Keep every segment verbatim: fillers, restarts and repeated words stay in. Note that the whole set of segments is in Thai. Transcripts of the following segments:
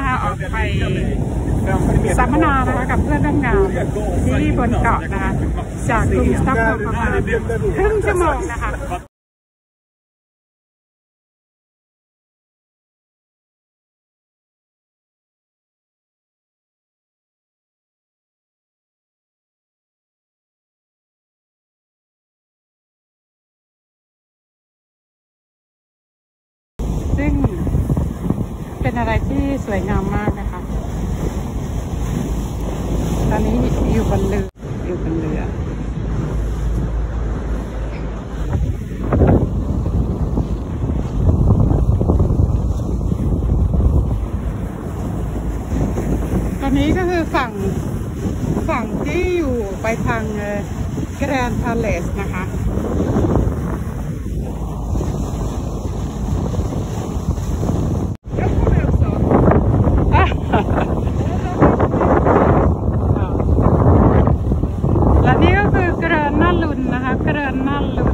นะคะออกไปสัมมนานะคะกับเพื่อนร่วมงานที่บนเกาะนะคะจากกรุงสต็อกโฮล์มประมาณครึ่งชั่วโมงนะคะซึ่งเป็นอะไรที่สวยงามมากนะคะตอนนี้อยู่บนเรืออยู่บนเรือตอนนี้ก็คือฝั่งฝั่งที่อยู่ไปทางแกรนด์พาเลสนะคะและนี่ก็คือเกรนน่าลุนนะคะเกรนน่าลุน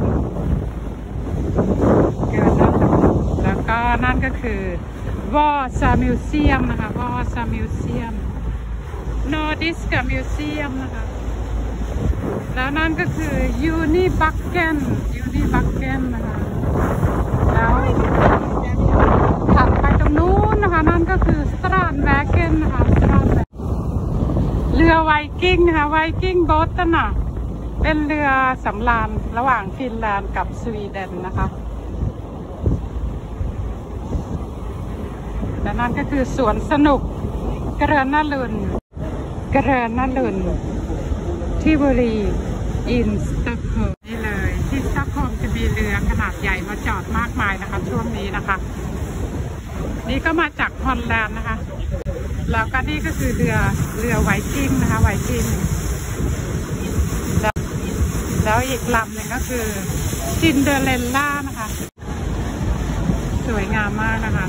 เกรนน่าลุนแล้วก็นั่นก็คือวอร์ซามิวเซียมนะคะวอร์ซามิวเซียมนอร์ดิสกามิวเซียมนะคะแล้วนั่นก็คือยูนิบักเกนยูนิบักเกนนะคะแล้วถัดไปตรงนู้นนะคะนั่นก็คือสตรานแวกเกนนะคะสตรานเรือไวกิ้งนะคะไวกิ้งโบ๊ทน่ะเป็นเรือสำราญระหว่างฟินแลนด์กับสวีเดนนะคะและนั่นก็คือสวนสนุกเกรนน่าลุนเกรนน่าลุนที่บุรีอินสต็อกโฮล์มนี่เลยที่สต็อกโฮล์มจะมีเรือขนาดใหญ่มาจอดมากมายนะคะช่วงนี้นะคะนี่ก็มาจากฮอลแลนด์นะคะแล้วก็นี่ก็คือเรือเรือไวกิ้งนะคะไวกิ้งแล้วแล้วอีกลำหนึ่งก็คือซินเดอเรลล่านะคะสวยงามมากนะคะ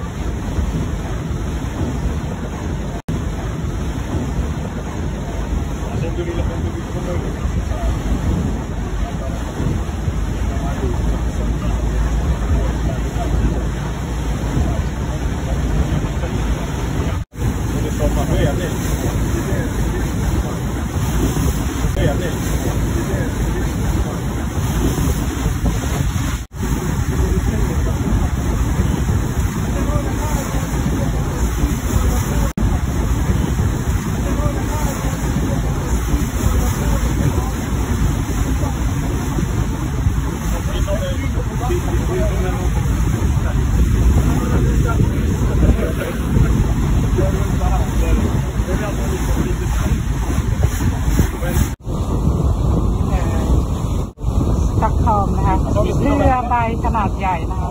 สต็อกโฮล์มนะคะเรือใบขนาดใหญ่นะคะ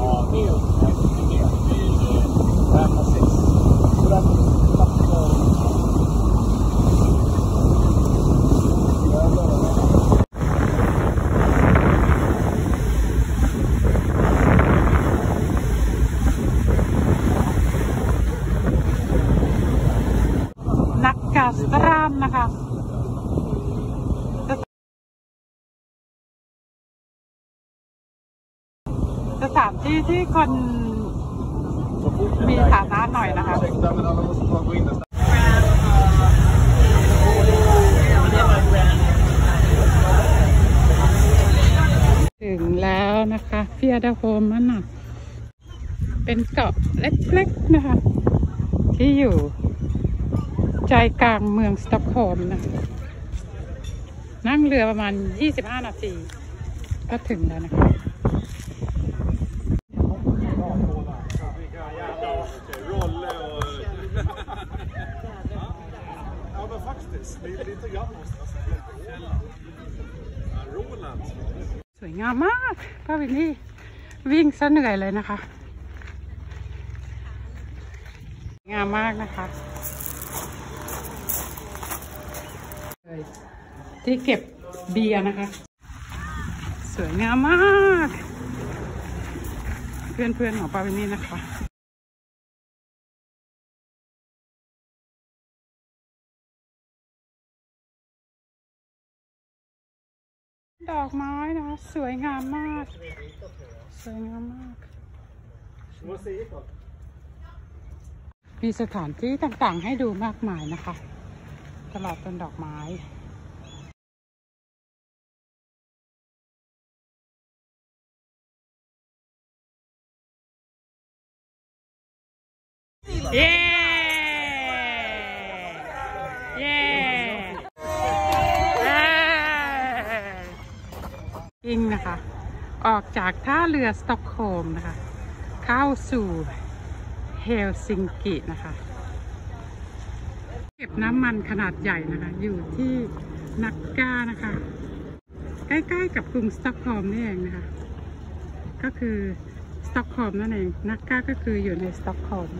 นักกาสตรามนะคะสถานที่ที่คนมีฐานะหน่อยนะคะถึงแล้วนะคะเฟียดาโฮมนั่นน่ะเป็นเกาะเล็กๆนะคะที่อยู่ใจกลางเมืองสต็อกโฮล์มนะนั่งเรือประมาณยี่สิบห้านาทีก็ถึงแล้วนะคะสวยงามมากป้าวินนี่วิ่งซะเหนื่อยเลยนะคะงามมากนะคะที่เก็บเบียร์นะคะสวยงามมากเพื่อนๆของป้าวินนี่นะคะดอกไม้นะคะสวยงามมากสวยงามมากมีสถานที่ต่างๆให้ดูมากมายนะคะตลาดต้นดอกไม้เย้เย้อิงนะคะออกจากท่าเรือสต็อกโฮล์มนะคะเข้าสู่เฮลซิงกินะคะเก็บน้ำมันขนาดใหญ่นะคะอยู่ที่นักกานะคะใกล้ๆกับกรุงสต็อกโฮล์มนี่เองนะคะก็คือสต็อกโฮล์มนั่นเองนักกาก็คืออยู่ในสต็อกโฮล์ม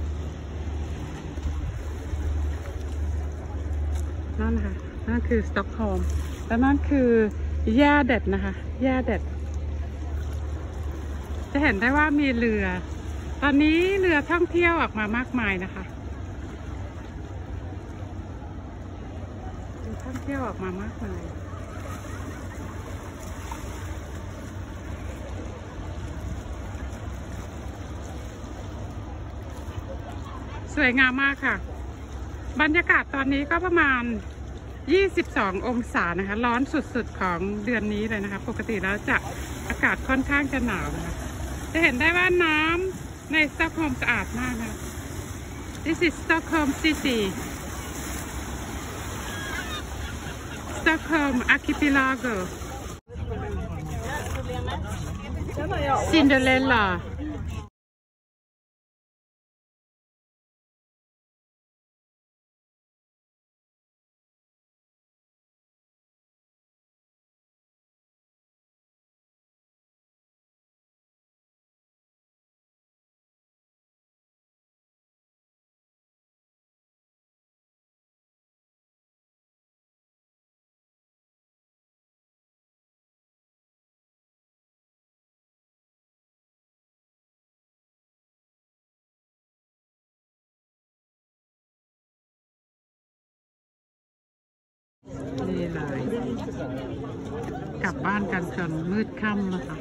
นั่นนะคะนั่นคือสต็อกโฮล์มและนั่นคือแย่เด็ดนะคะแย่เด็ดจะเห็นได้ว่ามีเรือตอนนี้เรือท่องเที่ยวออกมามากมายนะคะเรือท่องเที่ยวออกมามากมายสวยงามมากค่ะบรรยากาศตอนนี้ก็ประมาณยี่สิบสององศานะคะร้อนสุดๆของเดือนนี้เลยนะคะปกติแล้วจะอากาศค่อนข้างจะหนาวนะคะจะเห็นได้ว่าน้ำในสต็อกโฮล์มสะอาดมากนะคะ This is Stockholm City Stockholm Archipelago Cinderellaนี่เลยกลับบ้านกันจนมืดค่ำนะคะ